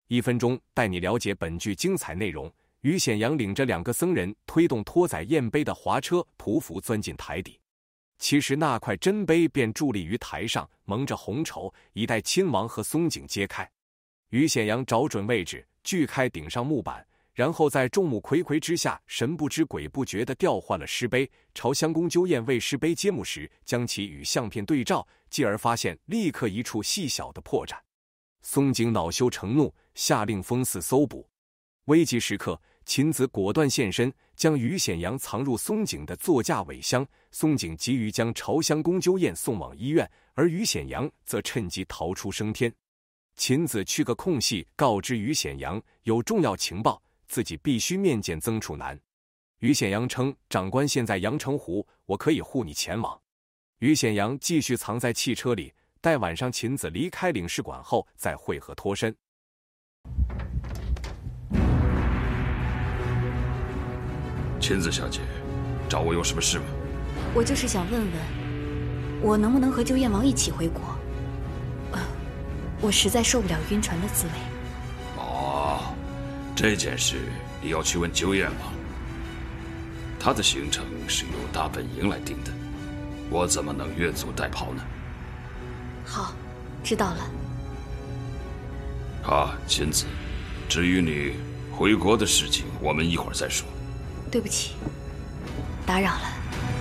1分钟带你了解本剧精彩内容。于显阳领着2个僧人推动拖载砚碑的滑车匍匐钻进台底。其实那块真碑便伫立于台上，蒙着红绸，以待亲王和松井揭开。于显阳找准位置，锯开顶上木板，然后在众目睽睽之下，神不知鬼不觉地调换了尸碑。朝襄公鸠彦为尸碑揭幕时，将其与相片对照，继而发现立刻一处细小的破绽。松井恼羞成怒，下令封寺搜捕。危急时刻，秦子果断现身，将于显阳藏入松井的座驾尾箱。松井急于将朝襄公鸠彦送往医院，而于显阳则趁机逃出升天。秦子去个空隙，告知于显阳有重要情报，自己必须面见曾楚南。于显阳称：“长官现在阳澄湖，我可以护你前往。”于显阳继续藏在汽车里，待晚上秦子离开领事馆后再会合脱身。 秦子小姐，找我有什么事吗？ 我就是想问问，我能不能和鸠彦王一起回国？我实在受不了晕船的滋味。 哦，这件事你要去问鸠彦王，他的行程是由大本营来定的，我怎么能越俎代庖呢？ 好，知道了。 好，秦子，至于你回国的事情，我们一会儿再说。 对不起，打扰了。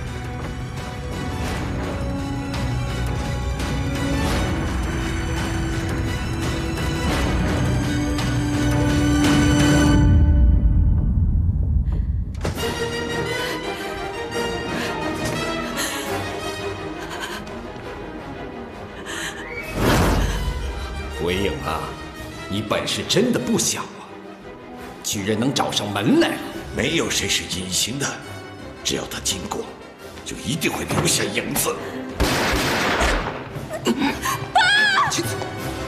鬼影啊，你本事真的不小啊，居然能找上门来了。 没有谁是隐形的，只要他经过，就一定会留下影子。 爸！ 秦子，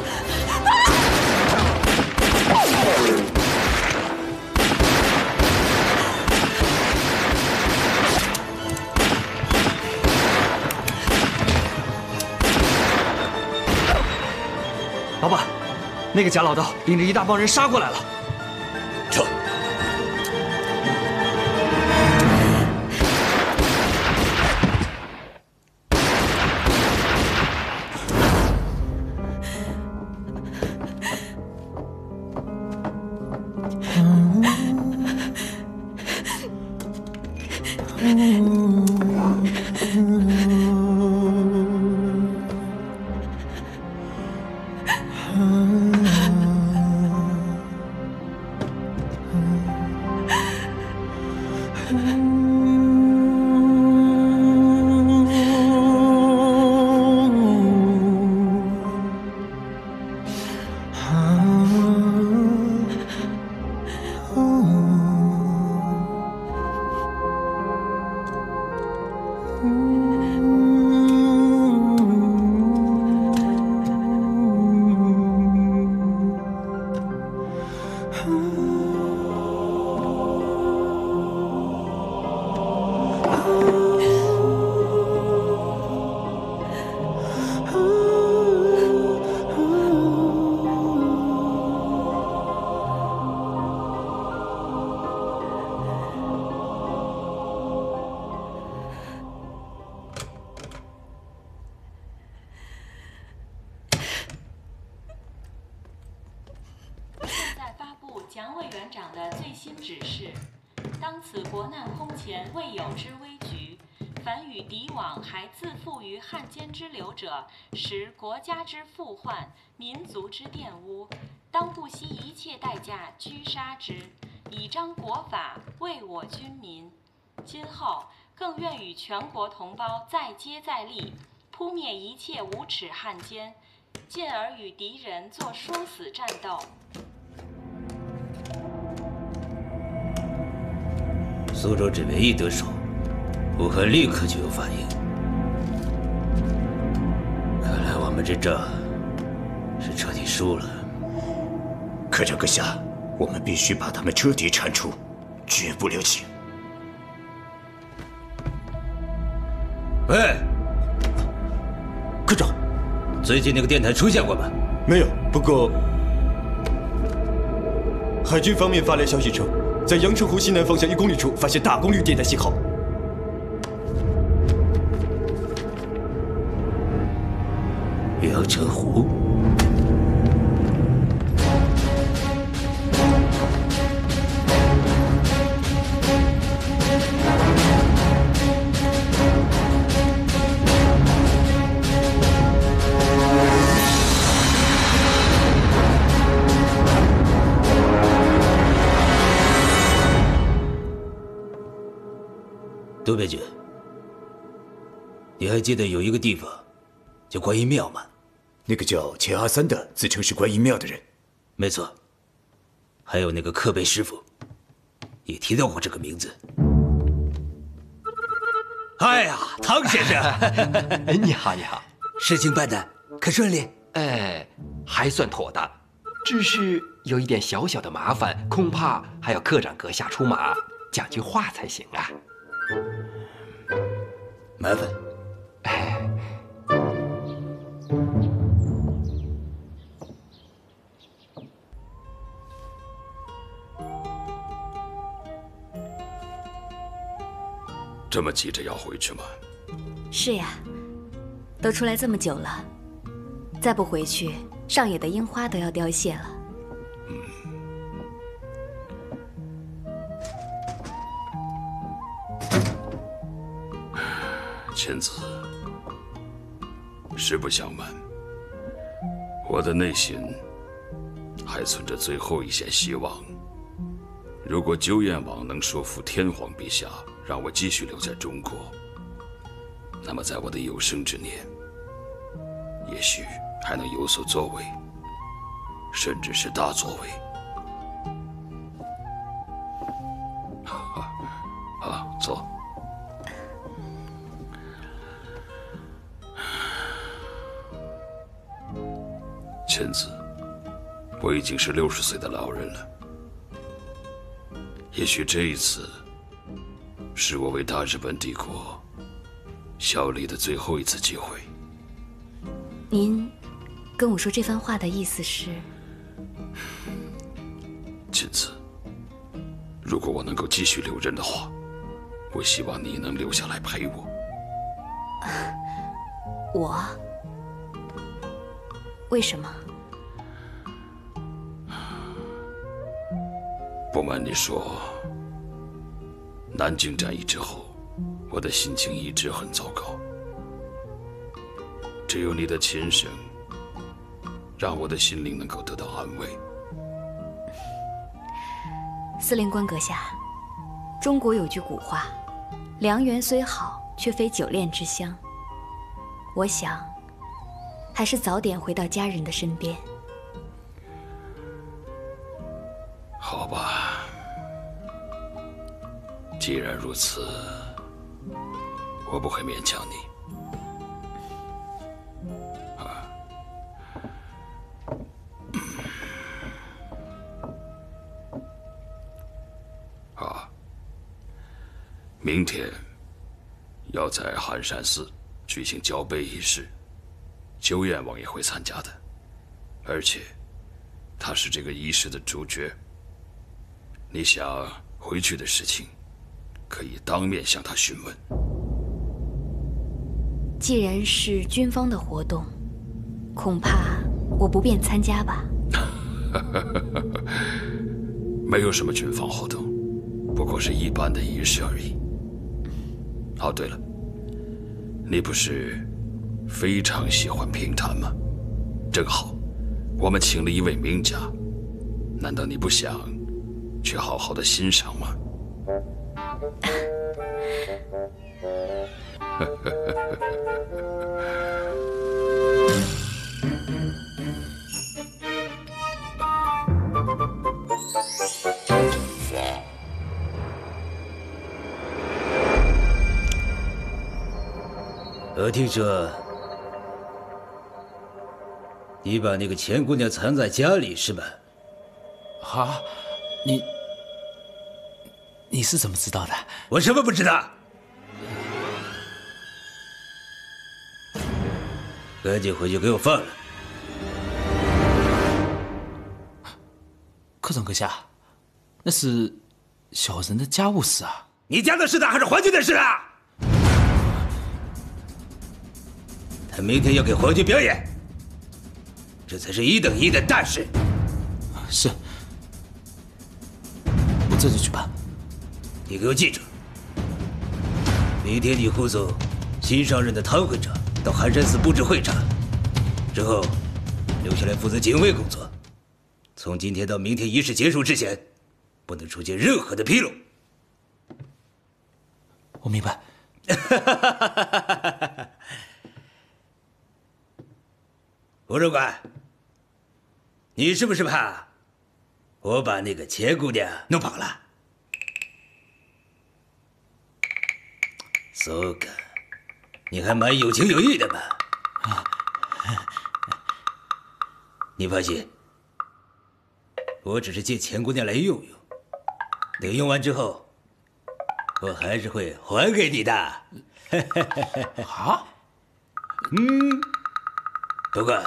老板，那个贾老道领着一大帮人杀过来了。 撤！ 蒋委员长的最新指示：当此国难空前，未有之危局，凡与敌往还自负于汉奸之流者，实国家之负患，民族之玷污，当不惜一切代价狙杀之，以彰国法，为我军民。今后更愿与全国同胞再接再厉，扑灭一切无耻汉奸，进而与敌人作殊死战斗。 苏州这边一得手，武汉立刻就有反应。看来我们这仗是彻底输了。 科长阁下，我们必须把他们彻底铲除，绝不留情。 喂， 科长， 最近那个电台出现过吗？ 没有，不过海军方面发来消息称，在阳澄湖西南方向1公里处发现大功率电台信号。 阳澄湖。 杜边军，你还记得有一个地方叫观音庙吗？ 那个叫钱阿三的，自称是观音庙的人。 没错，还有那个克贝师傅，也提到过这个名字。哎呀，唐先生， 你好，你好， 事情办得可顺利？ 还算妥当，只是有一点小小的麻烦，恐怕还要科长阁下出马讲句话才行啊。 麻烦。 这么急着要回去吗？ 是呀，都出来这么久了，再不回去，上野的樱花都要凋谢了。 千子，实不相瞒，我的内心还存着最后一线希望。如果鸠彦王能说服天皇陛下，让我继续留在中国，那么在我的有生之年，也许还能有所作为，甚至是大作为。好，坐。 千子，我已经是60岁的老人了。也许这一次，是我为大日本帝国效力的最后一次机会。 您跟我说这番话的意思是？ 千子，如果我能够继续留任的话，我希望你能留下来陪我。 我？为什么？ 不瞒你说，南京战役之后，我的心情一直很糟糕。只有你的琴声，让我的心灵能够得到安慰。 司令官阁下，中国有句古话：“良缘虽好，却非久恋之香。”我想，还是早点回到家人的身边。 好吧，既然如此，我不会勉强你。明天要在寒山寺举行交杯仪式，鸠彦王也会参加的，而且他是这个仪式的主角。 你想回去的事情，可以当面向他询问。 既然是军方的活动，恐怕我不便参加吧。 没有什么军方活动，不过是一般的仪式而已。哦，对了，你不是非常喜欢评弹吗？正好，我们请了一位名家，难道你不想？ 去好好的欣赏吗？ 我听说你把那个钱姑娘藏在家里是吧？ 啊，你是怎么知道的？ 我什么不知道？赶紧回去给我放了。 科长阁下， 那是小人的家务事啊。 你家的事呢，还是皇军的事啊？他明天要给皇军表演，这才是1等1的大事。 是，我这就去办。 你给我记住，明天你护送新上任的汤会长到寒山寺布置会场，之后留下来负责警卫工作。从今天到明天仪式结束之前，不能出现任何的纰漏。 我明白。 吴主管，你是不是怕我把那个钱姑娘弄跑了？so good， 你还蛮有情有义的嘛。你放心，我只是借钱姑娘来用用，等用完之后，我还是会还给你的。 啊？ 不过，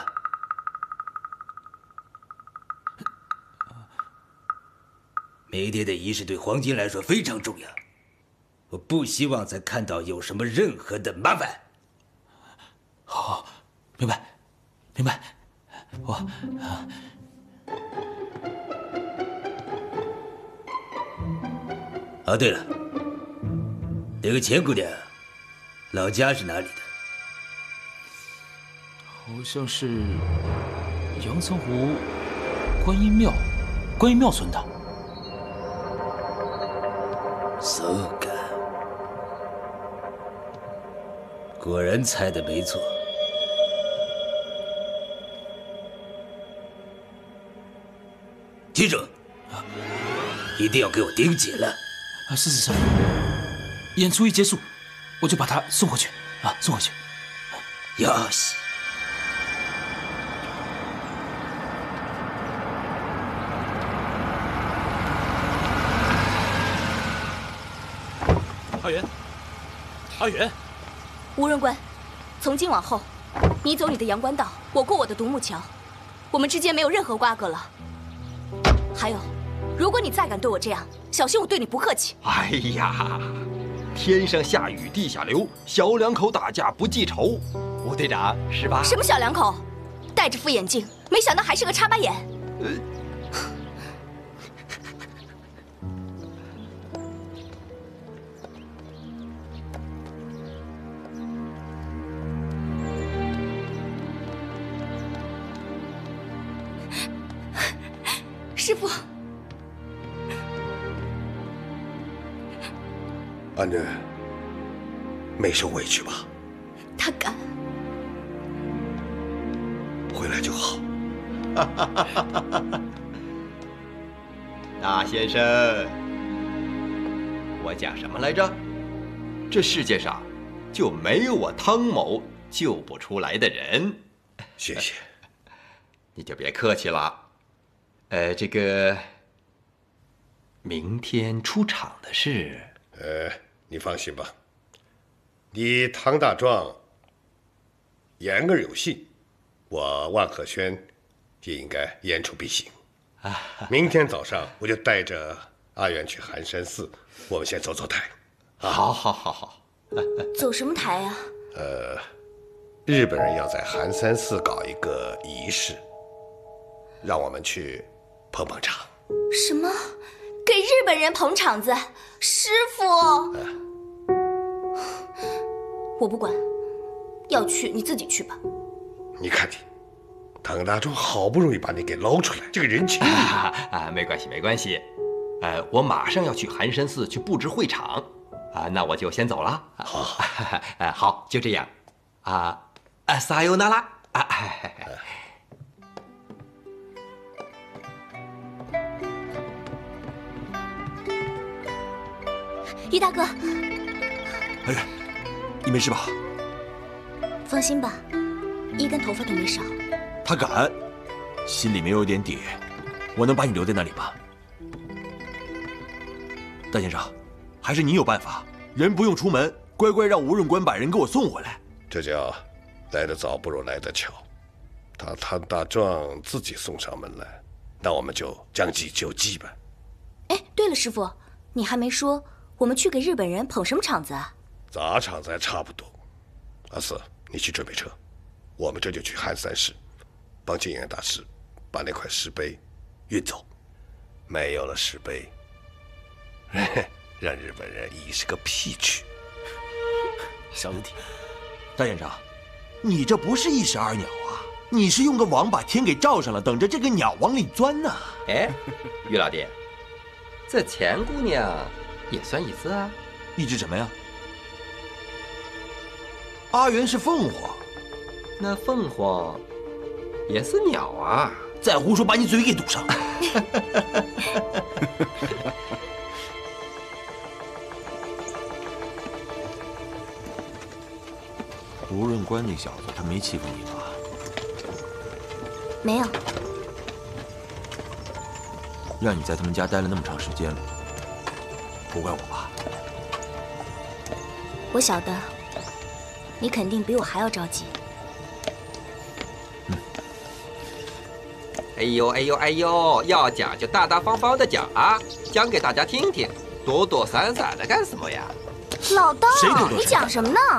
明天的仪式对黄金来说非常重要，我不希望再看到有什么任何的麻烦。 好，明白，明白。 哦，对了，那个钱姑娘，老家是哪里的？ 好像是阳澄湖观音庙村的。 so good， 果然猜的没错。记住，一定要给我盯紧了。 是。演出一结束，我就把他送回去啊，送回去。 哟西。 阿远， 吴润官，从今往后，你走你的阳关道，我过我的独木桥，我们之间没有任何瓜葛了。还有，如果你再敢对我这样，小心我对你不客气。 哎呀，天上下雨地下流，小两口打架不记仇，吴队长是吧？ 什么小两口？戴着副眼镜，没想到还是个插巴眼。师傅， 阿女，没受委屈吧？ 他敢， 回来就好。 大先生，我讲什么来着？这世界上就没有我汤某救不出来的人。 谢谢， 你就别客气了。这个明天出场的事， 你放心吧，你唐大壮言而有信，我万和轩也应该言出必行。明天早上我就带着阿元去寒山寺，我们先走走台。 好。 走什么台呀？ 日本人要在寒山寺搞一个仪式，让我们去捧捧场。 什么？给日本人捧场子？师傅，我不管，要去你自己去吧。 你看你，唐大壮好不容易把你给捞出来，这个人情没关系没关系。我马上要去寒山寺去布置会场，那我就先走了。 好， 好，就这样。撒由那拉。 于大哥， 哎呀，你没事吧？ 放心吧，一根头发都没少。 他敢，心里面有点底，我能把你留在那里吗？大先生，还是你有办法，人不用出门，乖乖让吴润官把人给我送回来。 这叫来得早不如来得巧，他唐大壮自己送上门来，那我们就将计就计吧。 哎， 对了，师傅，你还没说我们去给日本人捧什么场子啊？ 砸场子还差不多。阿四，你去准备车，我们这就去汉山市，帮净元大师把那块石碑运走。没有了石碑，让日本人以是个屁去。 小问题，大先生，你这不是一石二鸟啊！你是用个网把天给罩上了，等着这个鸟往里钻呢。 哎，于老弟，这钱姑娘也算一只啊？ 一只什么呀？阿元是凤凰， 那凤凰也是鸟啊！ 再胡说，把你嘴给堵上！吴润官那小子，他没欺负你吧？ 没有。 让你在他们家待了那么长时间了，不怪我吧？ 我晓得，你肯定比我还要着急。 哎呦哎呦哎呦，要讲就大大方方的讲啊，讲给大家听听，躲躲闪闪的干什么呀？ 老道，你讲什么呢？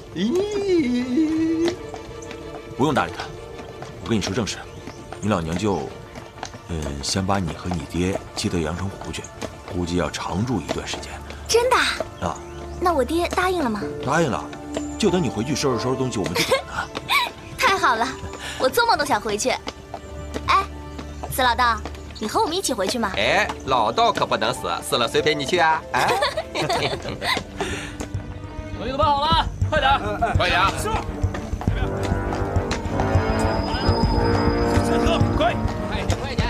咦， 不用搭理他，我跟你说正事，你老娘就，先把你和你爹接到阳澄湖去，估计要常住一段时间。 真的？ 啊？ 那我爹答应了吗？ 答应了，就等你回去收拾收拾东西，我们就走呢。 太好了，我做梦都想回去。哎，死老道，你和我们一起回去吗？ 哎，老道可不能死，死了谁陪你去啊？哎， 东西都搬好了，快点， 快点！ 师傅， 下车，快！ 快点，快点！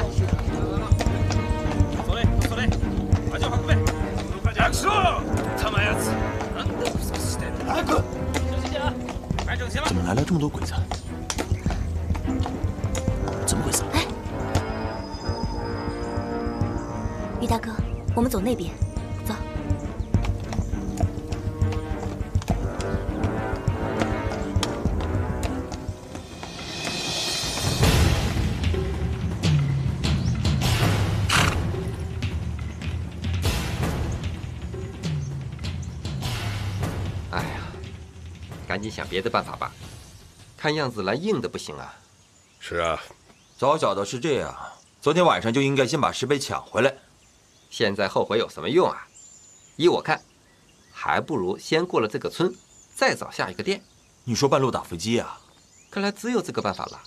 走嘞，走嘞，把脚放背，快点！师傅，他妈呀！来滚！ 小心点啊！ 摆整齐了。 怎么来了这么多鬼子？怎么回事？ 哎，于大哥，我们走那边，走。 哎呀，赶紧想别的办法吧，看样子来硬的不行啊。 是啊， 早晓得是这样，昨天晚上就应该先把石碑抢回来。 现在后悔有什么用啊？依我看，还不如先过了这个村，再找下一个店。 你说半路打伏击啊？ 看来只有这个办法了。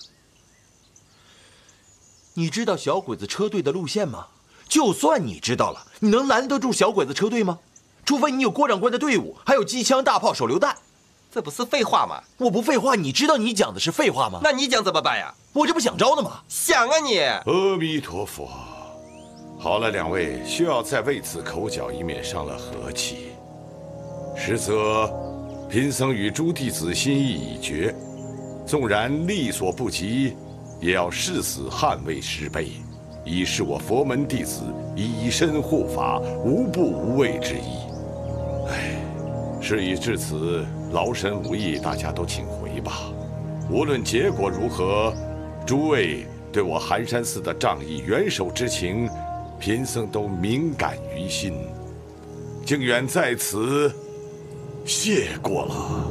你知道小鬼子车队的路线吗？就算你知道了，你能拦得住小鬼子车队吗？除非你有郭长官的队伍，还有机枪、大炮、手榴弹。 这不是废话吗？ 我不废话，你知道你讲的是废话吗？ 那你讲怎么办呀？ 我这不想招呢吗？ 想啊你！ 阿弥陀佛。好了，两位需要再为此口角，以免伤了和气。实则，贫僧与诸弟子心意已决，纵然力所不及，也要誓死捍卫石碑，以示我佛门弟子以身护法、无不无畏之意。唉，事已至此，劳神无益，大家都请回吧。无论结果如何，诸位对我寒山寺的仗义援手之情，贫僧都铭感于心。靖远在此谢过了。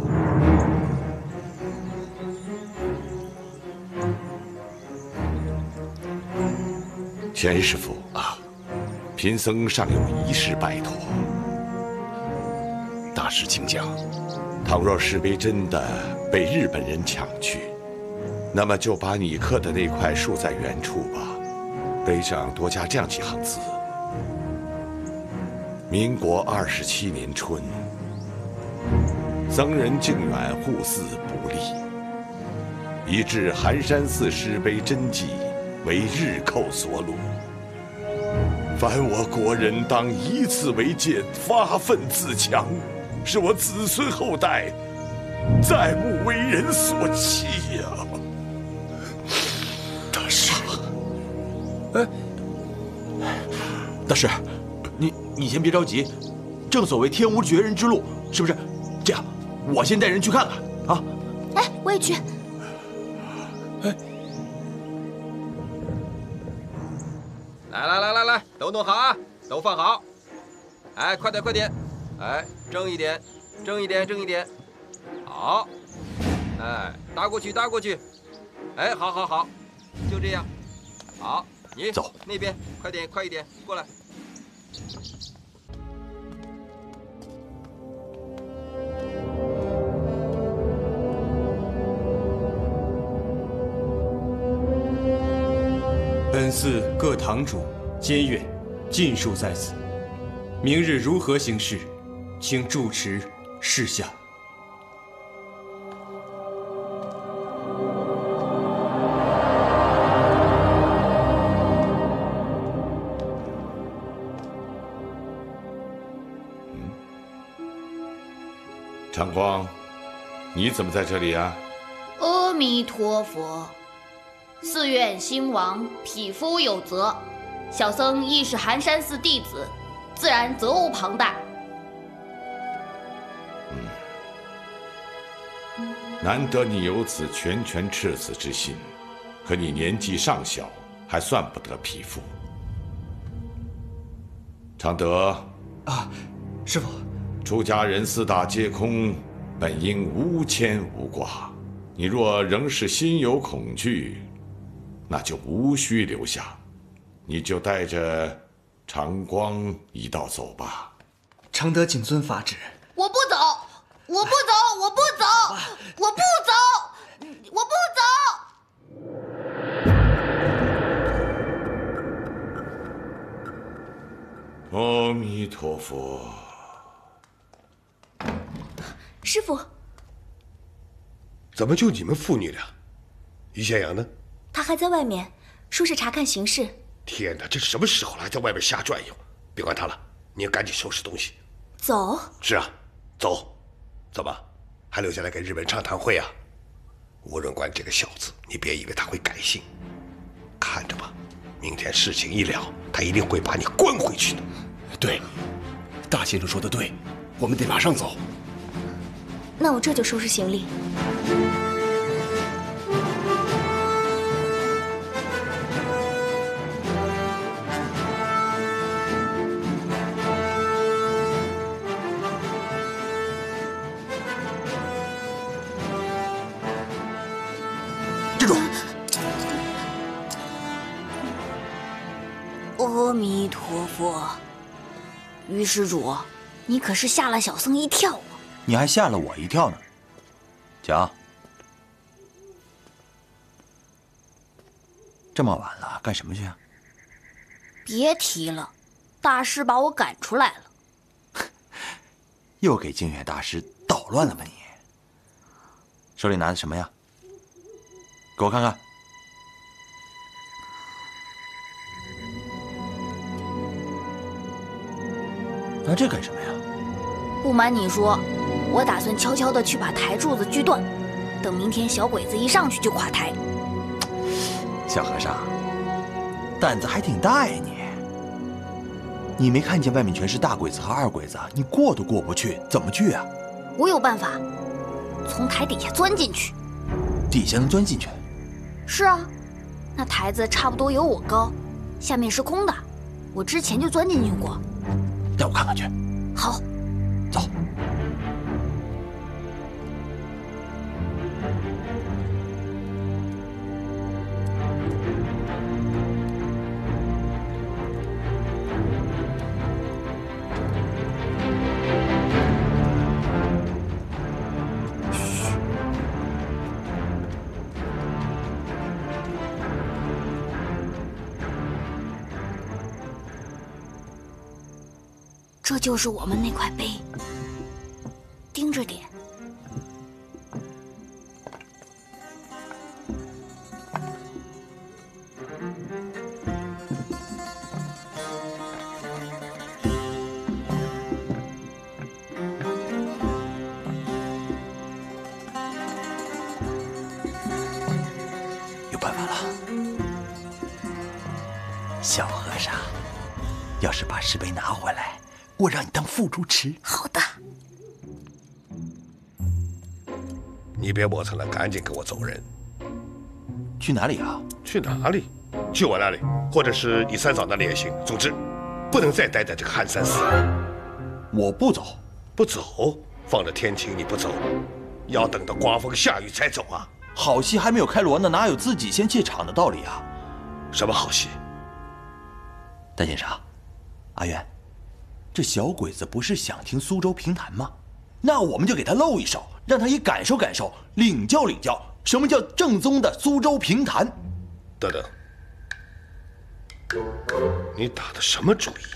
钱师傅啊，贫僧尚有一事拜托。 大师请讲。 倘若石碑真的被日本人抢去，那么就把你刻的那块竖在原处吧，碑上多加这样几行字：民国27年春，僧人靖远护寺不力，以致寒山寺石碑真迹为日寇所掳。凡我国人当以此为鉴，发愤自强，使我子孙后代再不为人所弃呀！ 大师， 哎，大师，你先别着急，正所谓天无绝人之路，是不是？这样，我先带人去看看啊。 哎，我也去。 哎， 来，都弄好啊！ 都放好。哎，快点快点！哎，正一点，正一点，正一点。好。哎，搭过去搭过去。哎，好好好，就这样。好，你走那边，快点快一点，过来。 本寺各堂主、监院尽数在此，明日如何行事，请住持示下。 长光，你怎么在这里啊？ 阿弥陀佛。寺院兴亡，匹夫有责。小僧亦是寒山寺弟子，自然责无旁贷。 难得你有此拳拳赤子之心，可你年纪尚小，还算不得匹夫。常德啊，师父， 出家人四大皆空，本应无牵无挂。你若仍是心有恐惧，那就无需留下，你就带着长光一道走吧。 常德谨遵法旨。 我不走，我不走，我不走，我不走，我不走。阿弥陀佛。 师父， 怎么就你们父女俩？于显阳呢？ 他还在外面，说是查看形势。 天哪，这什么时候了，还在外面瞎转悠？别管他了，你赶紧收拾东西。 走。 是啊，走。怎么，还留下来给日本唱堂会啊？吴润官这个小子，你别以为他会改姓，看着吧，明天事情一了，他一定会把你关回去的。 对，大先生说的对，我们得马上走。 那我这就收拾行李。 站住！ 阿弥陀佛，于施主，你可是吓了小僧一跳啊！ 你还吓了我一跳呢。讲，这么晚了，干什么去啊？ 别提了，大师把我赶出来了。 又给净月大师捣乱了吧你？手里拿的什么呀？给我看看。拿这干什么呀？ 不瞒你说，我打算悄悄地去把台柱子锯断，等明天小鬼子一上去就垮台。 小和尚，胆子还挺大呀你！你没看见外面全是大鬼子和二鬼子，你过都过不去，怎么锯啊？ 我有办法，从台底下钻进去。 底下能钻进去？ 是啊，那台子差不多有我高，下面是空的，我之前就钻进去过。 带我看看去。 好， 走。 这就是我们那块碑，盯着点。 有办法了，小和尚，要是把石碑拿回来，我让你当副主持。 好的。 你别磨蹭了，赶紧跟我走人。 去哪里啊？ 去哪里？去我那里，或者是你三嫂那里也行。总之， 不能再待在这个寒山寺。 我不走， 不走，放着天晴你不走，要等到刮风下雨才走啊！ 好戏还没有开锣呢，哪有自己先怯场的道理啊？ 什么好戏？ 大先生，阿元，这小鬼子不是想听苏州评弹吗？那我们就给他露一手，让他也感受感受，领教领教什么叫正宗的苏州评弹。 等等，你打的什么主意？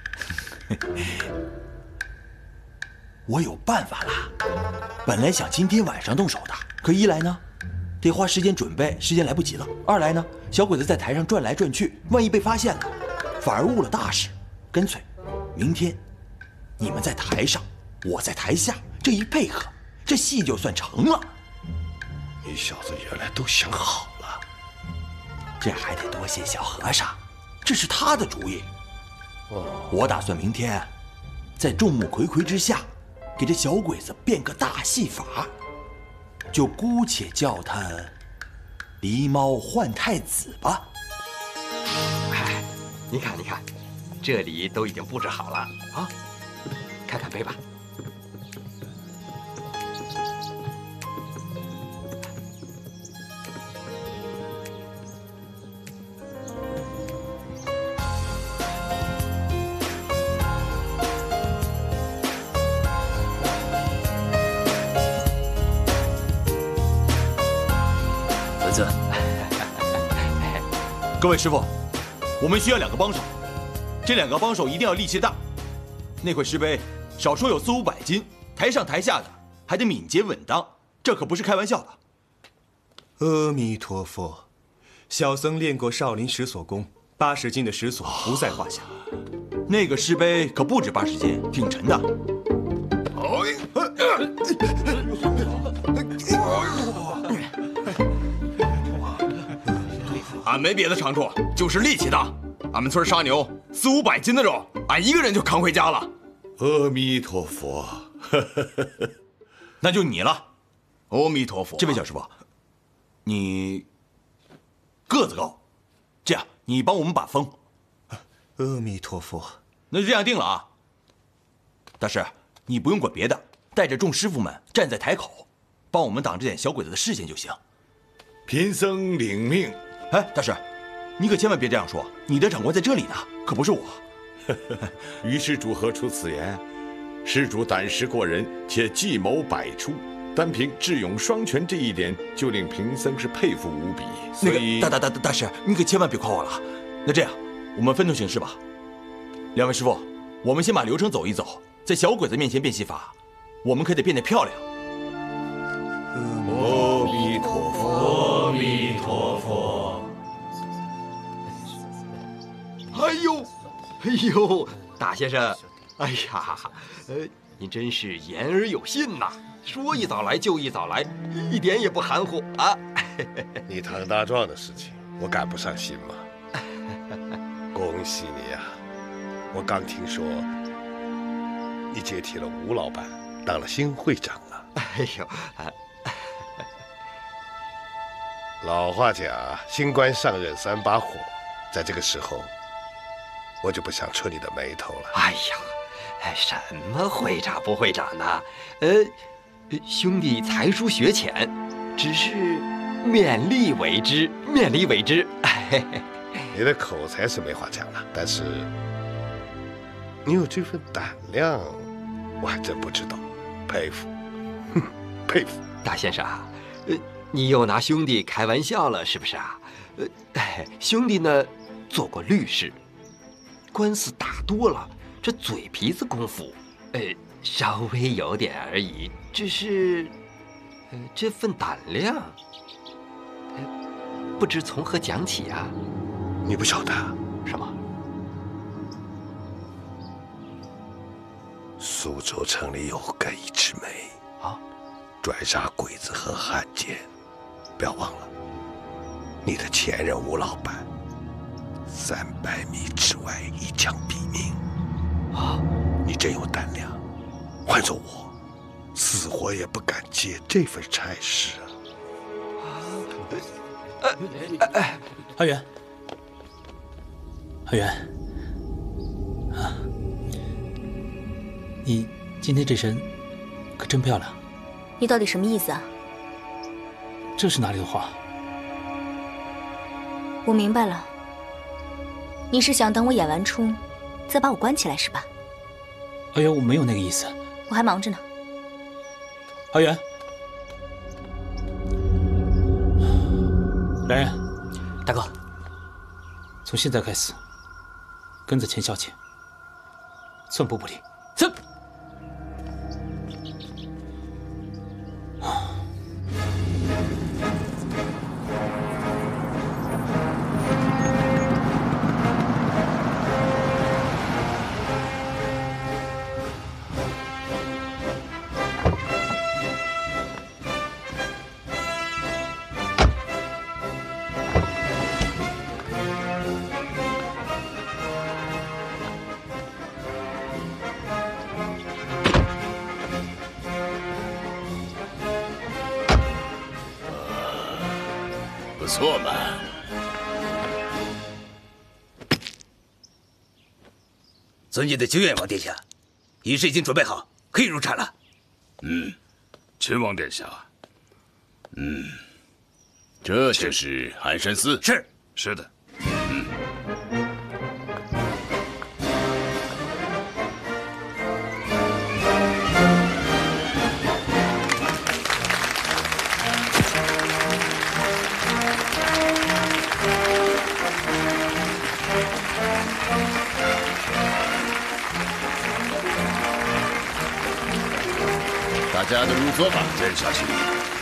我有办法啦！本来想今天晚上动手的，可一来呢，得花时间准备，时间来不及了；二来呢，小鬼子在台上转来转去，万一被发现了，反而误了大事。干脆，明天你们在台上，我在台下，这一配合，这戏就算成了。 你小子原来都想好了， 这还得多谢小和尚，这是他的主意。我打算明天，在众目睽睽之下，给这小鬼子变个大戏法，就姑且叫他狸猫换太子吧。 哎，你看，这里都已经布置好了啊，看看杯吧。 各位师傅，我们需要2个帮手，这2个帮手一定要力气大。那块石碑少说有400-500斤，台上台下的还得敏捷稳当，这可不是开玩笑的。 阿弥陀佛，小僧练过少林石锁功，80斤的石锁不在话下。 那个石碑可不止80斤，挺沉的。 俺没别的长处，就是力气大。俺们村杀牛400-500斤的肉，俺一个人就扛回家了。 阿弥陀佛， 那就你了。 阿弥陀佛。 这位小师傅，你个子高，这样你帮我们把风。 阿弥陀佛， 那就这样定了啊。大师，你不用管别的，带着众师傅们站在台口，帮我们挡着点小鬼子的视线就行。 贫僧领命。 哎，大师，你可千万别这样说，你的长官在这里呢，可不是我。 于施主何出此言？施主胆识过人，且计谋百出，单凭智勇双全这一点，就令贫僧是佩服无比。所以， 大师，你可千万别夸我了。那这样，我们分头行事吧。2位师傅，我们先把流程走一走，在小鬼子面前变戏法，我们可得变得漂亮。 阿弥陀佛， 阿弥陀佛。 哎呦，大先生，哎呀，您真是言而有信呐，说一早来就一早来，一点也不含糊啊。 你唐大壮的事情，我赶不上心吗？恭喜你呀！我刚听说你接替了吴老板，当了新会长了。 哎呦， 老话讲，新官上任3把火，在这个时候，我就不想触你的眉头了。 哎呀，什么会长不会长呢？兄弟才疏学浅，只是勉力为之，勉力为之。 你的口才是没话讲了，但是你有这份胆量，我还真不知道，佩服，佩服。 大先生，你又拿兄弟开玩笑了，是不是啊？兄弟呢，做过律师，官司打多了，这嘴皮子功夫，稍微有点而已。只是，这份胆量，不知从何讲起啊。 你不晓得什么？ 苏州城里有个一枝梅啊， 专杀鬼子和汉奸。不要忘了，你的前任吴老板300米之外一枪毙命啊！ 你真有胆量，换做我，死活也不敢接这份差事阿元，阿元，啊， 你今天这身可真漂亮。 你到底什么意思啊？ 这是哪里的话？ 我明白了，你是想等我演完出，再把我关起来是吧？ 阿元，我没有那个意思。 我还忙着呢。 阿元，来人， 大哥， 从现在开始，跟着钱小姐，寸步不离。是。 不错嘛。 尊敬的九远王殿下，仪式已经准备好，可以入场了。 秦王殿下。这就是寒山寺。是的。大家都入座吧，殿下请。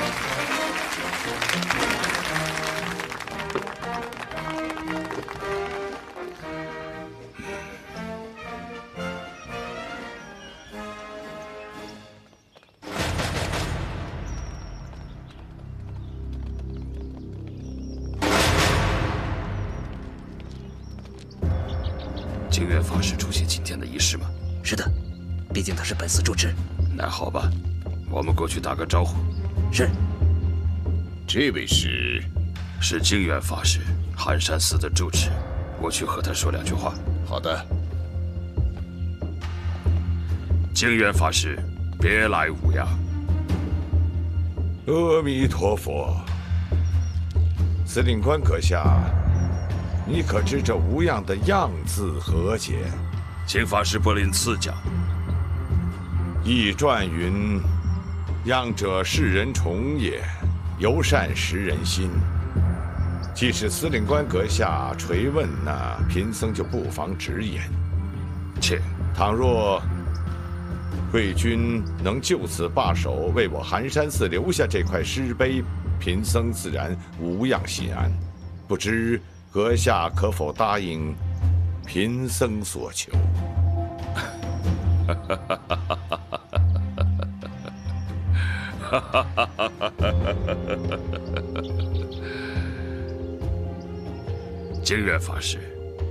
净月法师出席今天的仪式吗？ 是的，毕竟他是本司主持。 那好吧。我们过去打个招呼。 是。 这位是净远法师，寒山寺的住持，我去和他说两句话。好的。净远法师，别来无恙。 阿弥陀佛。司令官阁下，你可知这无恙的恙字何解？ 请法师不吝赐讲。 易传云。恙者世人宠也，尤善识人心。既是司令官阁下垂问，那贫僧就不妨直言。 请。 倘若贵君能就此罢手，为我寒山寺留下这块石碑，贫僧自然无恙心安。不知阁下可否答应贫僧所求？ 净远法师，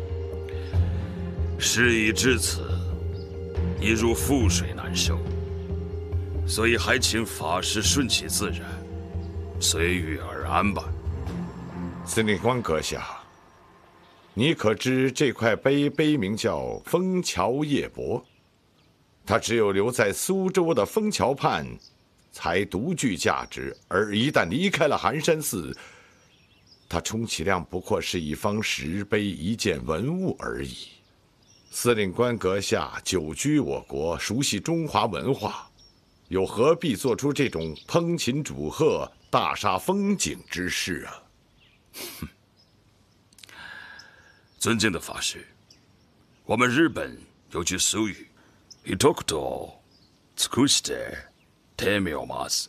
事已至此，已如覆水难收，所以还请法师顺其自然，随遇而安吧。 司令官阁下，你可知这块碑碑名叫枫桥夜泊？它只有留在苏州的枫桥畔才独具价值，而一旦离开了寒山寺，它充其量不过是一方石碑、一件文物而已。司令官阁下久居我国，熟悉中华文化，又何必做出这种烹琴煮鹤、大煞风景之事啊？ 尊敬的法师，我们日本有句俗语 ，Hitokuto tsukushite tenmyomasu，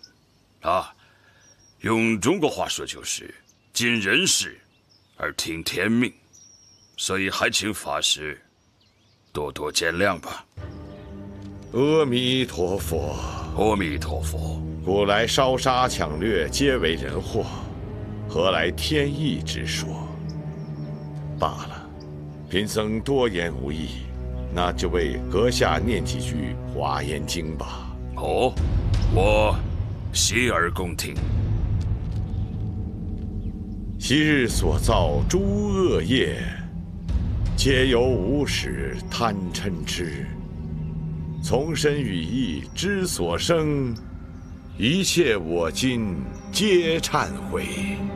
用中国话说就是尽人事而听天命，所以还请法师多多见谅吧。 阿弥陀佛， 阿弥陀佛。 古来烧杀抢掠皆为人祸，何来天意之说？罢了，贫僧多言无益，那就为阁下念几句华严经吧。 哦，我洗耳恭听。 昔日所造诸恶业，皆由无始贪嗔痴。 从身语意知所生，一切我今皆忏悔。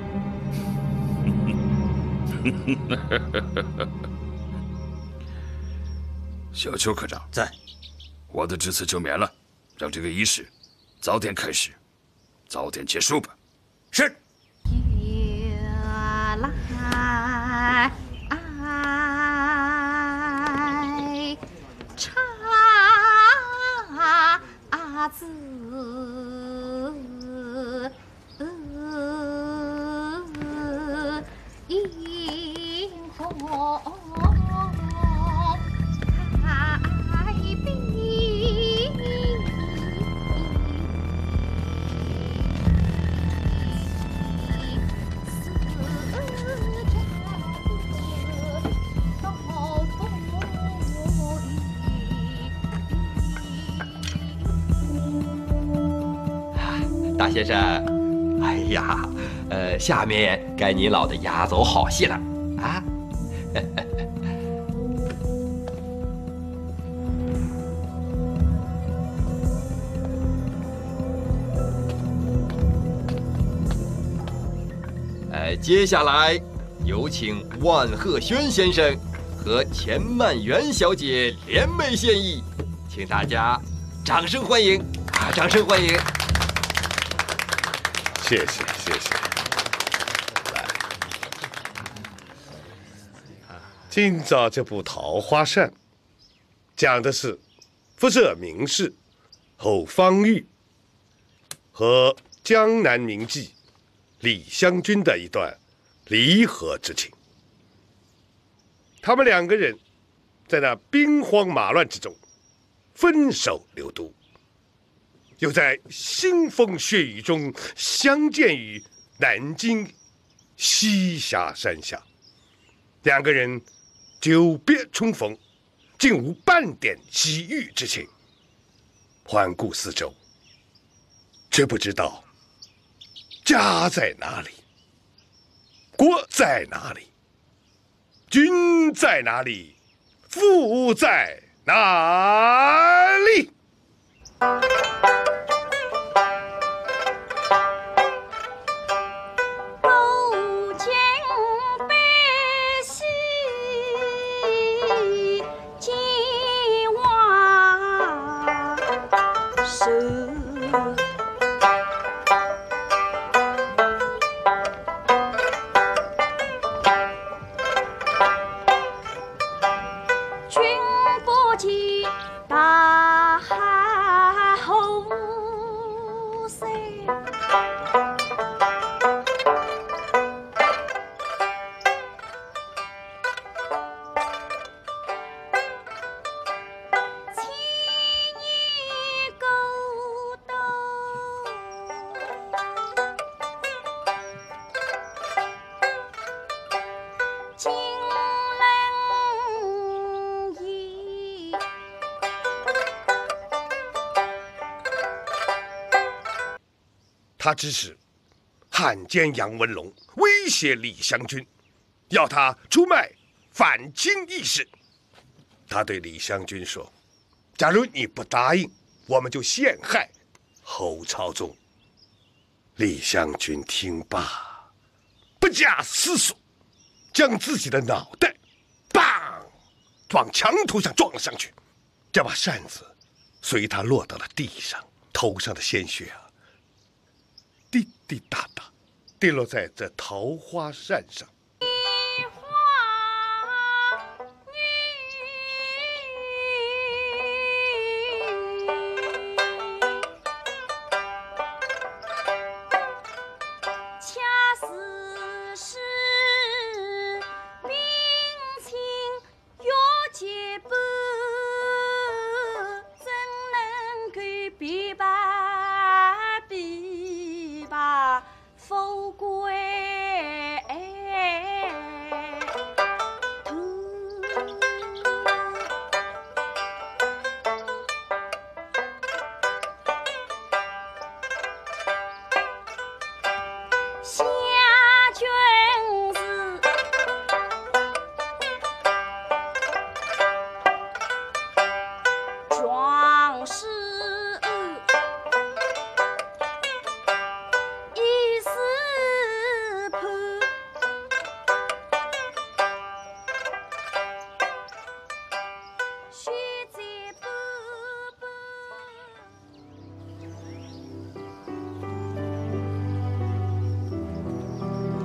小邱科长在， 我的职责就免了，让这个仪式早点开始，早点结束吧。 是。 子萤火开闭， 大先生，哎呀，下面该您老的压轴好戏了啊！接下来有请万鹤轩先生和钱曼媛小姐联袂献艺，请大家掌声欢迎啊！掌声欢迎！ 谢谢谢谢。来，今早这部《桃花扇》讲的是福舍名士侯方域和江南名妓李香君的一段离合之情。他们两个人在那兵荒马乱之中分手流毒，又在腥风血雨中相见于南京西峡山下，两个人久别重逢，竟无半点喜悦之情。环顾四周，却不知道家在哪里，国在哪里，君在哪里，父在哪里？他指使汉奸杨文龙威胁李香君，要他出卖反清义士。他对李香君说：“假如你不答应，我们就陷害侯朝宗。”李香君听罢，不假思索，将自己的脑袋砰往墙头上撞了上去，这把扇子随他落到了地上，头上的鲜血啊，滴滴答答跌落在这桃花扇上。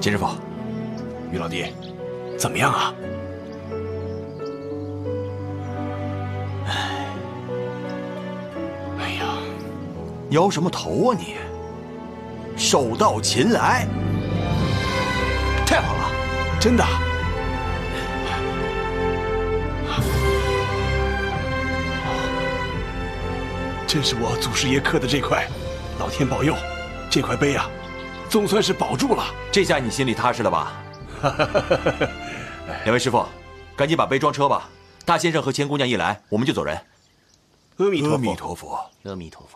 金师傅，于老弟，怎么样啊？哎呀，摇什么头啊你？手到擒来，太好了，真的。真是我祖师爷刻的这块，老天保佑，这块碑啊，总算是保住了。 这下你心里踏实了吧？两位师傅，赶紧把碑装车吧。大先生和钱姑娘一来，我们就走人。 阿弥陀佛， 阿弥陀佛。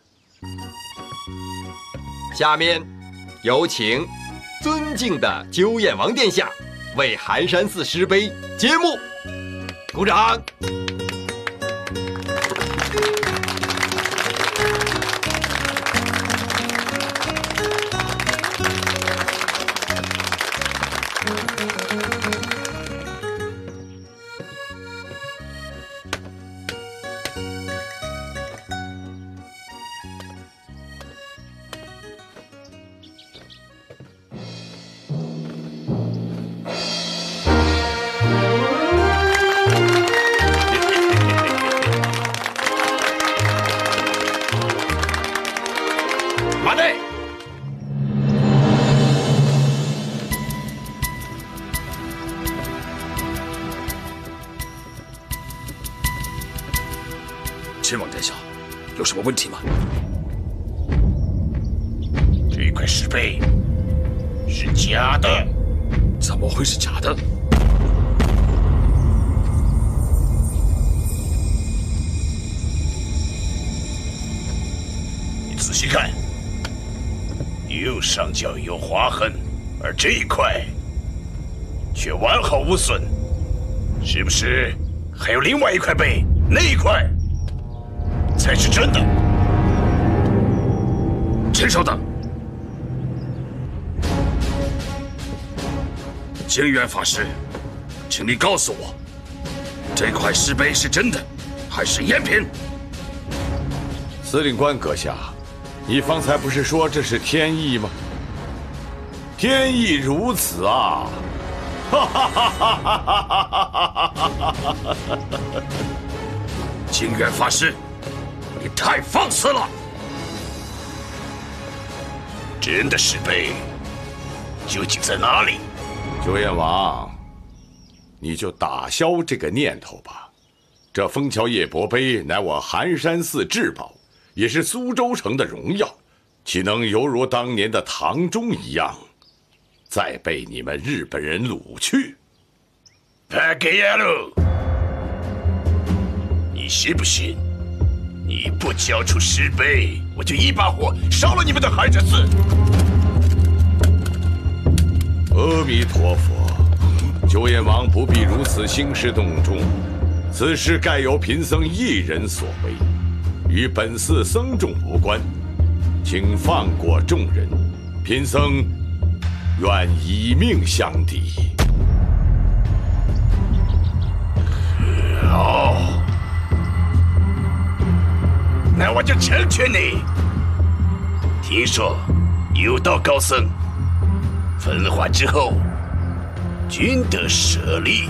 下面有请尊敬的鸠彦王殿下为寒山寺石碑揭幕，鼓掌。 亲王殿下，有什么问题吗？ 这块石碑是假的。 怎么会是假的？ 你仔细看，右上角有划痕，而这一块却完好无损，是不是？还有另外一块碑，那一块才是真的。 请稍等，净远法师，请你告诉我，这块石碑是真的还是赝品？ 司令官阁下，你方才不是说这是天意吗？天意如此啊！哈哈哈哈哈哈！ 净远法师，你太放肆了！ 真的石碑究竟在哪里？ 九燕王，你就打消这个念头吧。这枫桥夜泊碑乃我寒山寺至宝，也是苏州城的荣耀，岂能犹如当年的唐中一样，再被你们日本人掳去？ 帕给亚鲁，你信不信？你不交出石碑，我就一把火烧了你们的寒山寺！ 阿弥陀佛，九燕王不必如此兴师动众，此事盖由贫僧一人所为，与本寺僧众无关，请放过众人，贫僧愿以命相抵。 好，那我就成全你。听说有道高僧焚化之后，均得舍利。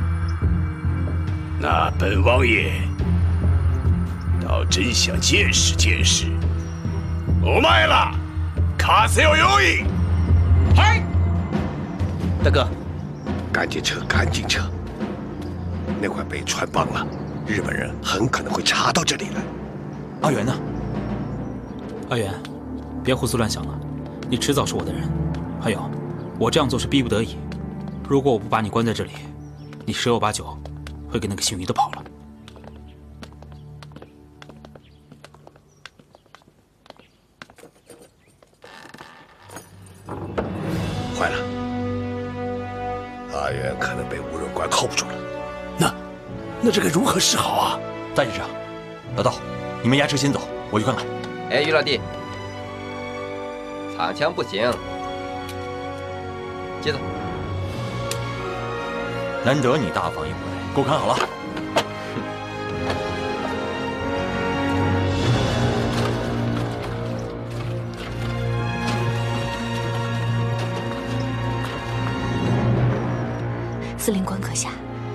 那本王爷倒真想见识见识。お前ら、風を用意。 嗨，大哥， 赶紧撤，赶紧撤！那块碑穿帮了，日本人很可能会查到这里来。 阿元呢？ 阿元，别胡思乱想了，你迟早是我的人。还有，我这样做是逼不得已。如果我不把你关在这里，你十有八九会跟那个姓于的跑了。 坏了，阿元可能被无人关扣不住了。 那这该如何是好啊？ 大先生，老道，你们押车先走，我去看看。 哎，于老弟，藏枪不行，接走。 难得你大方一回，给我看好了。 司令官阁下，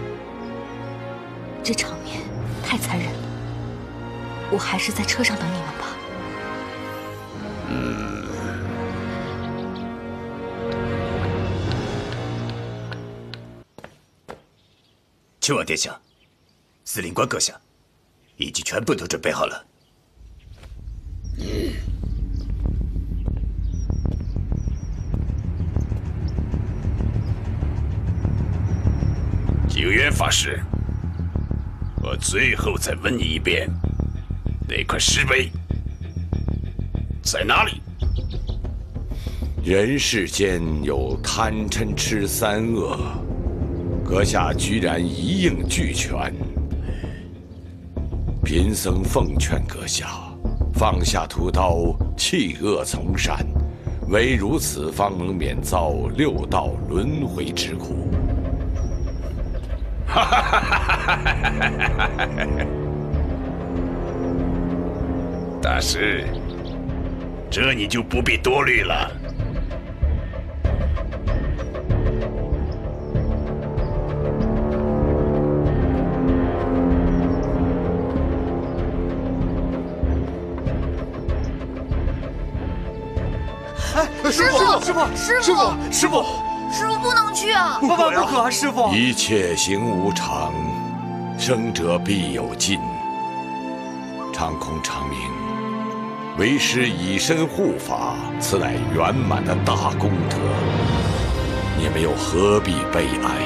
这场面太残忍了，我还是在车上等你们吧。 亲王殿下，司令官阁下，已经全部都准备好了。景渊法师，我最后再问你一遍，那块石碑在哪里？ 人世间有贪嗔痴三恶。阁下居然一应俱全，贫僧奉劝阁下放下屠刀，弃恶从善，唯如此方能免遭六道轮回之苦。 大师，这你就不必多虑了。 师傅不能去啊！ 不可啊，师傅！ 一切行无常，生者必有尽。长空长明，为师以身护法，此乃圆满的大功德。你们又何必悲哀？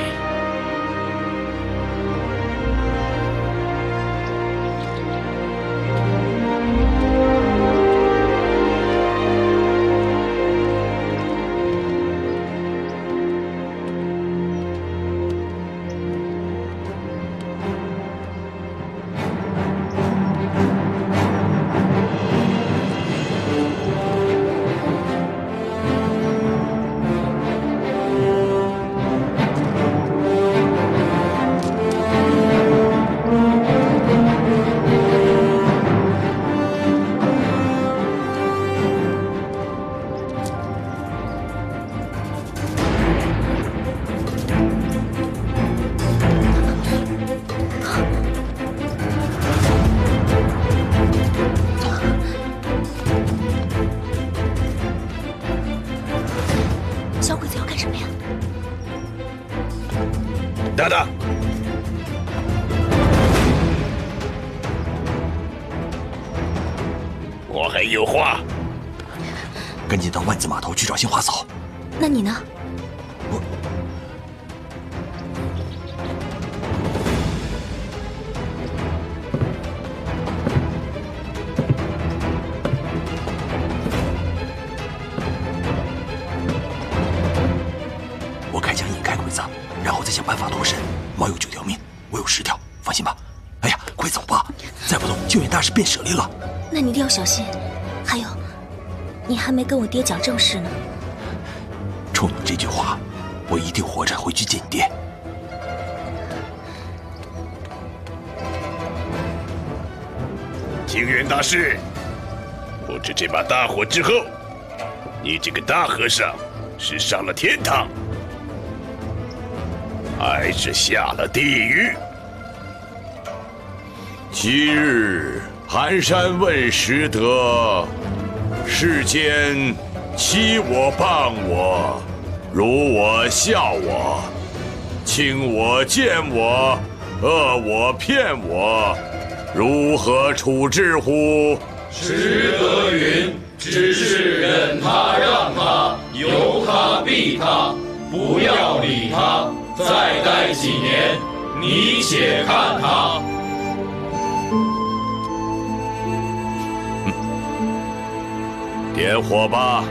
等等，我还有话。 赶紧到万子码头去找杏花嫂。 那你呢？ 我开枪引开鬼子，然后再想办法脱身。毛有9条命，我有10条，放心吧。哎呀，快走吧，再不走救援大师便舍利了。 那你一定要小心。还有，你还没跟我爹讲正事呢。 冲你这句话，我一定活着回去见你爹。 清源大师，不知这把大火之后，你这个大和尚是上了天堂，还是下了地狱？ 昔日寒山问拾得，世间欺我谤我，辱我笑我，轻我贱我，恶我骗我，如何处置乎？ 识得云，只是忍他让他，由他避他，不要理他，再待几年，你且看他。 点火吧！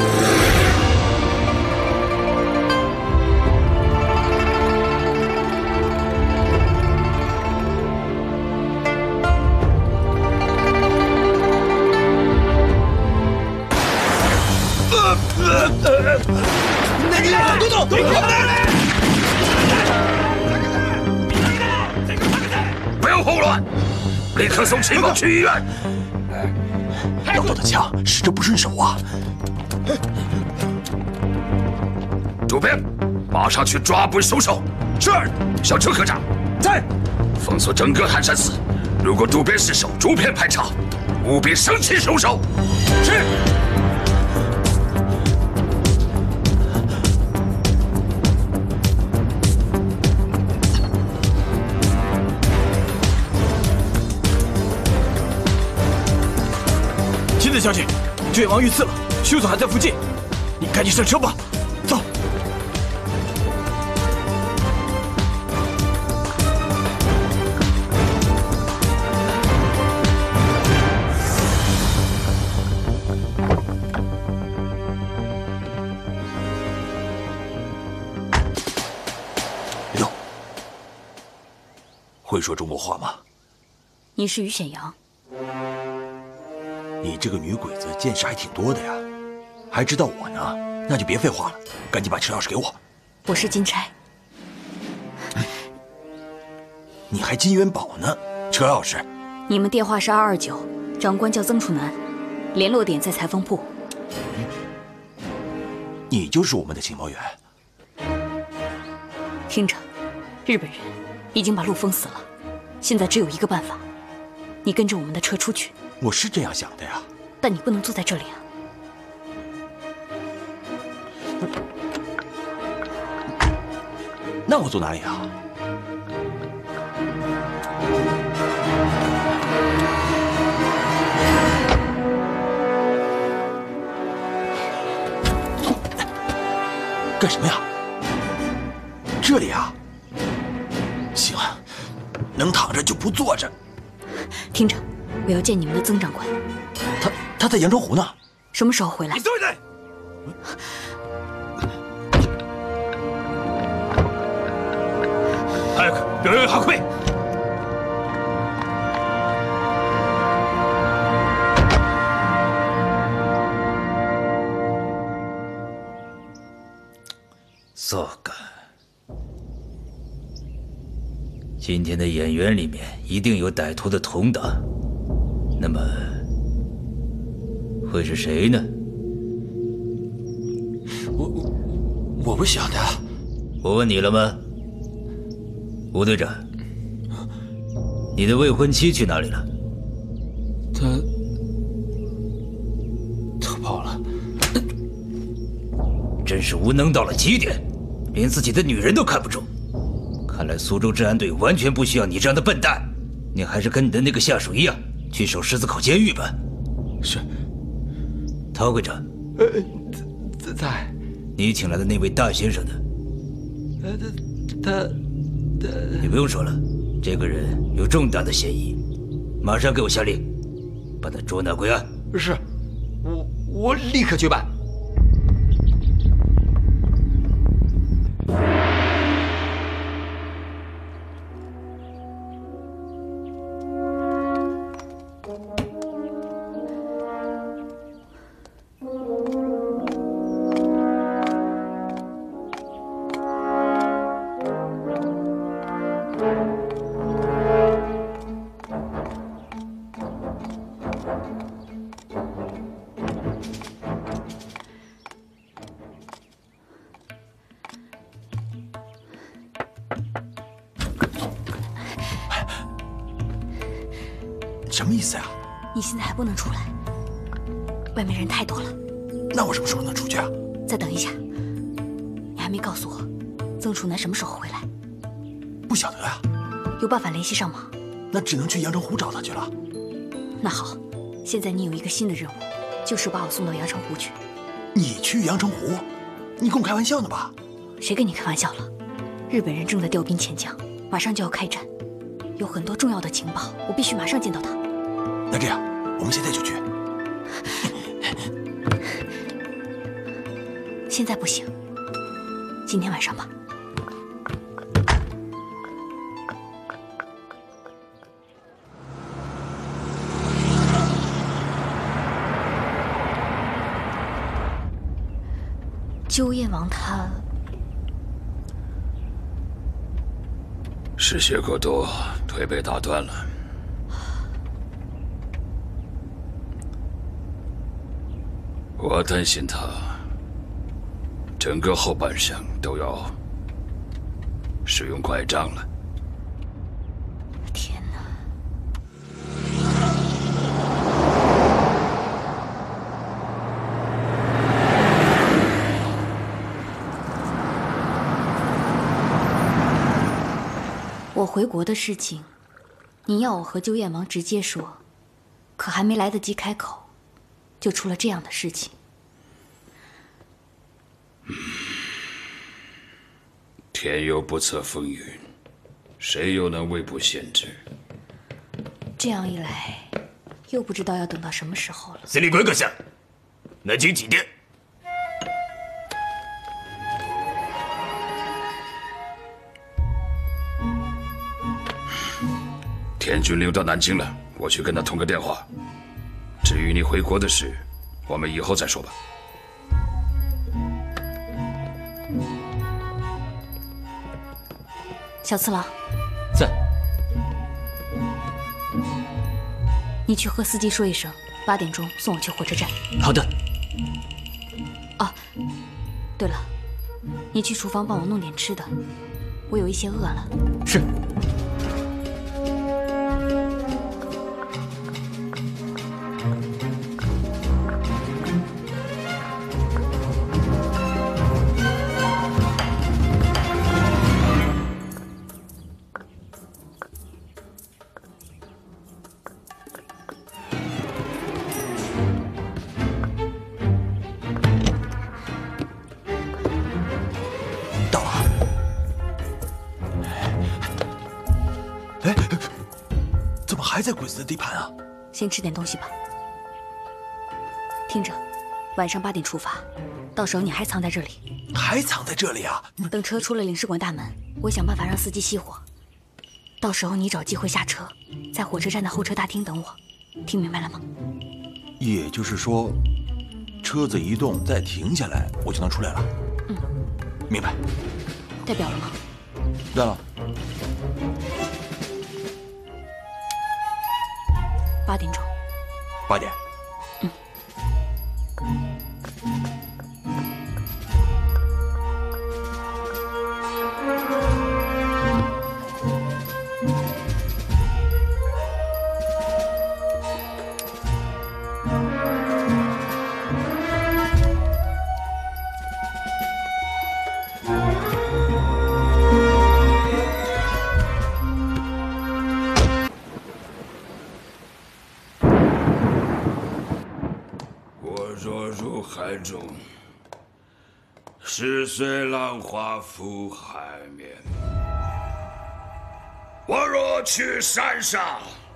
不要胡乱，立刻送秦某去医院。 老道的枪使着不顺手啊！ 主编， 马上去抓捕凶手。是。小邱科长， 在。 封锁整个寒山寺，如果渡边失守，逐片排查，务必生擒凶手。 是。亲子小姐，救援王遇刺了，凶手还在附近，你赶紧上车吧，走。 刘，会说中国话吗？ 你是于显阳。 你这个女鬼子见识还挺多的呀，还知道我呢，那就别废话了，赶紧把车钥匙给我。 我是金钗。 你还金元宝呢？车钥匙？ 你们电话是229，长官叫曾楚南，联络点在裁缝铺。 你就是我们的情报员。 听着，日本人已经把路封死了，现在只有一个办法，你跟着我们的车出去。 我是这样想的呀， 但你不能坐在这里啊。 那我坐哪里啊？干什么呀？这里啊？行，能躺着就不坐着。 听着。我要见你们的曾长官， 他在阳澄湖呢。 什么时候回来？ 你坐下。早く病院運べ。そうか。今天的演员里面一定有歹徒的同党。那么会是谁呢？ 我不晓得。 我问你了吗，吴队长？你的未婚妻去哪里了？ 她跑了。 真是无能到了极点，连自己的女人都看不中。看来苏州治安队完全不需要你这样的笨蛋，你还是跟你的那个下属一样。去守狮子口监狱吧。 是。 陶会长。 在。 你请来的那位大先生呢？ 他。 你不用说了，这个人有重大的嫌疑，马上给我下令，把他捉拿归案。 是，我立刻去办。 什么意思呀？ 你现在还不能出来，外面人太多了。 那我什么时候能出去啊？ 再等一下，你还没告诉我，曾楚南什么时候回来？ 不晓得呀。 有办法联系上吗？ 那只能去阳澄湖找他去了。 那好，现在你有一个新的任务，就是把我送到阳澄湖去。 你去阳澄湖？你跟我开玩笑呢吧？ 谁跟你开玩笑了？日本人正在调兵遣将，马上就要开战，有很多重要的情报，我必须马上见到他。 那这样，我们现在就去。 现在不行，今天晚上吧。鸠燕王他失血过多，腿被打断了。我担心他整个后半生都要使用拐杖了。 天哪！我回国的事情，你要我和鸠燕王直接说，可还没来得及开口，就出了这样的事情。 天有不测风云，谁又能未卜先知？ 这样一来，又不知道要等到什么时候了。 司令官阁下，南京几点？ 田军溜到南京了，我去跟他通个电话。至于你回国的事，我们以后再说吧。 小次郎， 在。 你去和司机说一声，8点钟送我去火车站。 好的。 哦，对了，你去厨房帮我弄点吃的，我有一些饿了。 是。 还在鬼子的地盘啊！ 先吃点东西吧。听着，晚上8点出发，到时候你还藏在这里。 还藏在这里啊？ 等车出了领事馆大门，我想办法让司机熄火。到时候你找机会下车，在火车站的候车大厅等我。听明白了吗？ 也就是说，车子一动再停下来，我就能出来了。 嗯， 明白。 带表了吗？ 带了。 8点钟。 8点。 嗯。 海中10岁浪花浮海面。我若去山上，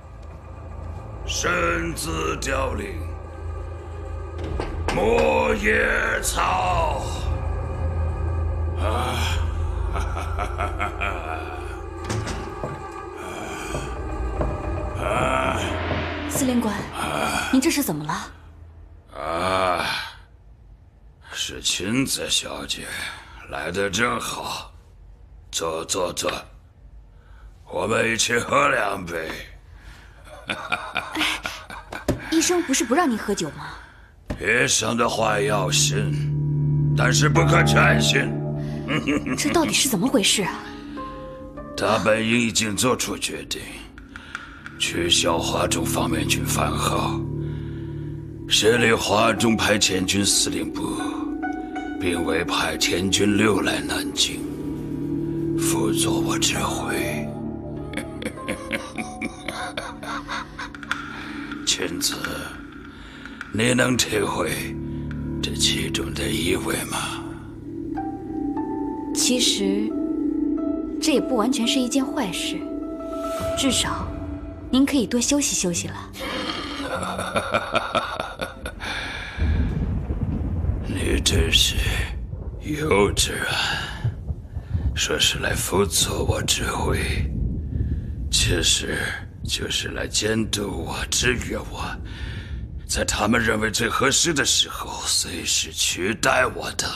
身自凋零，莫野草。 司令官，您这是怎么了？ 是裙子小姐，来得正好。坐坐坐，我们一起喝2杯。 医生不是不让您喝酒吗？ 医生的话要信，但是不可全信。 这到底是怎么回事啊？ 大本营已经做出决定，取消华中方面军番号，设立华中派遣军司令部，并委派田军6来南京，辅佐我指挥。裙子，你能体会这其中的意味吗？ 其实，这也不完全是一件坏事，至少，您可以多休息休息了。 你真是幼稚啊！说是来辅佐我指挥，其实就是来监督我、制约我，在他们认为最合适的时候，随时取代我的。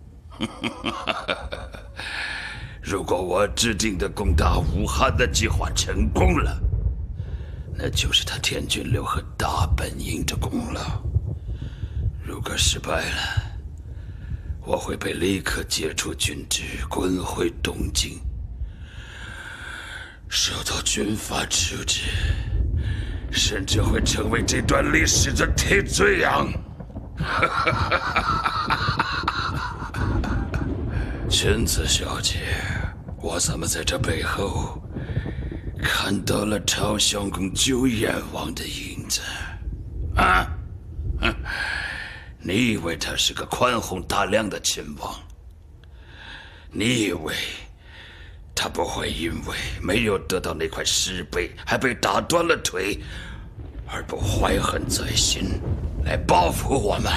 如果我制定的攻打武汉的计划成功了，那就是他田军6和大本营的功劳。如果失败了，我会被立刻解除军职，滚回东京， 受到军阀处置，甚至会成为这段历史的替罪羊。裙子小姐，我怎么在这背后看到了朝相公九眼王的影子？啊？你以为他是个宽宏大量的亲王？你以为他不会因为没有得到那块石碑，还被打断了腿，而不怀恨在心，来报复我们？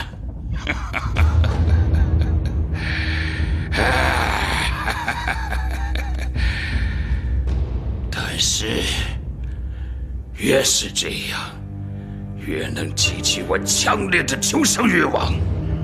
但是，越是这样，越能激起我强烈的求生欲望。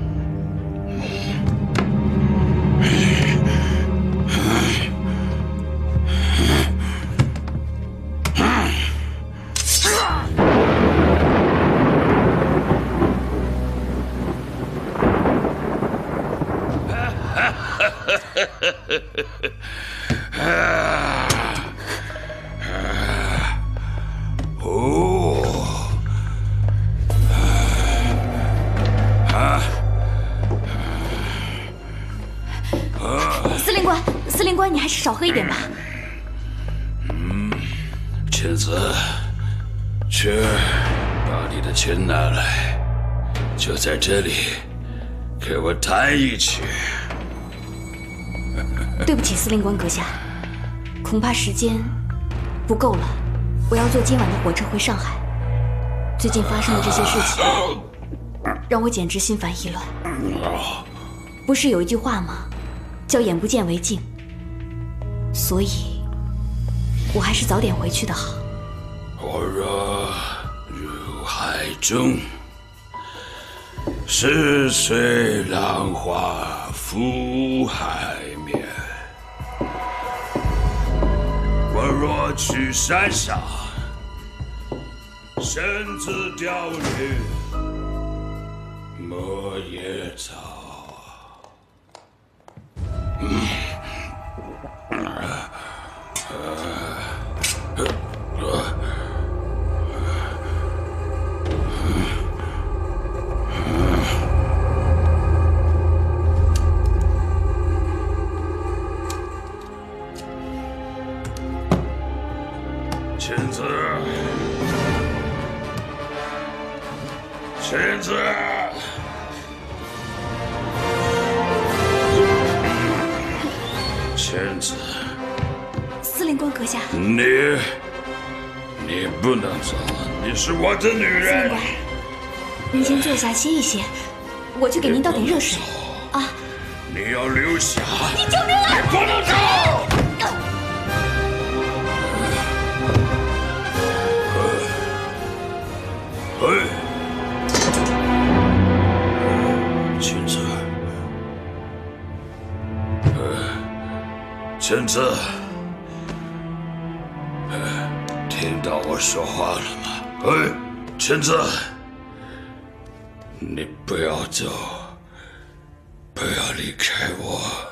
司令官，你还是少喝一点吧。 裙子，去把你的琴拿来，就在这里，给我弹一曲。 对不起，司令官阁下，恐怕时间不够了。我要坐今晚的火车回上海。最近发生的这些事情，让我简直心烦意乱。不是有一句话吗？叫眼不见为净。所以，我还是早点回去的好。 我若入海中，逝水浪花浮海面。我若去山上，身子凋零，莫野草。裙子，裙子，裙子。 司令官阁下， 你不能走，你是我的女人。 司令官，您先坐下歇一歇，我去给您倒点热水。啊！ 你要留下。 你救命啊！ 你不能走。裙子，裙子，听到我说话了吗？裙子，你不要走，不要离开我。